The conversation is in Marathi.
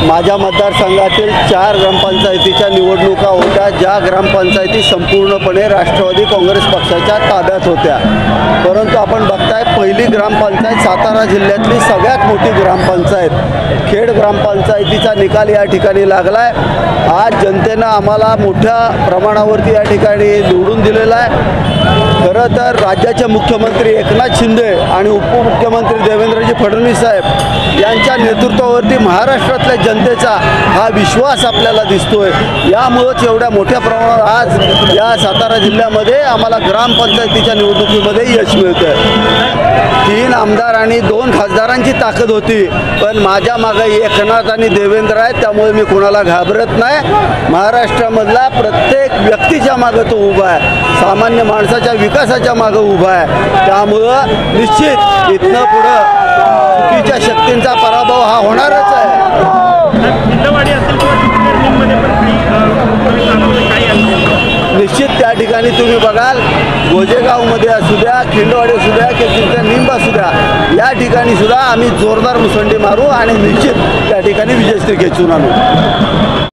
माझ्या मतदारसंघातील 4 ग्रामपंचायतीच्या निवडणुका होत्या, ज्या ग्रामपंचायती संपूर्णपणे राष्ट्रवादी काँग्रेस पक्षाच्या ताब्यात होत्या। परंतु आपण बघताय, पहिली ग्रामपंचायत सातारा जिल्ह्यातली सगळ्यात मोठी ग्रामपंचायत खेड ग्रामपंचायतीचा निकाल या ठिकाणी लागलाय। आज जनतेनं आम्हाला मोठ्या प्रमाणावरती या ठिकाणी निवडून दिलेला आहे। खरं तर राज्याचे मुख्यमंत्री एकनाथ शिंदे आणि उपमुख्यमंत्री देवेंद्रजी फडणवीस साहेब यांच्या नेतृत्वावरती महाराष्ट्रातल्या जनतेचा हा विश्वास आपल्याला दिसतोय। यामुळेच एवढ्या मोठ्या प्रमाणावर आज या सातारा जिल्ह्यामध्ये आम्हाला ग्रामपंचायतीच्या निवडणुकीमध्ये यश मिळतंय। 3 आमदार आणि 2 खासदारांची ताकद होती, पण माझ्या मागे एकनाथ आणि देवेंद्र आहेत, त्यामुळे मी कोणाला घाबरत नाही। महाराष्ट्रामधला प्रत्येक व्यक्तीच्या मागे तो उभा आहे, सामान्य माणसाच्या विकासाच्या मागे उभा आहे। त्यामुळं निश्चित इथनं पुढं चुकीच्या शक्तींचा पराभव हा होणारच आहे। निश्चित त्या ठिकाणी तुम्ही बघाल, गोजेगावमध्ये असू द्या, खिंडवाडी असू द्या किंवा निंब असू द्या, या ठिकाणी सुद्धा आम्ही जोरदार मुसंडी मारू आणि निश्चित त्या ठिकाणी विजयश्री खेचून आणू।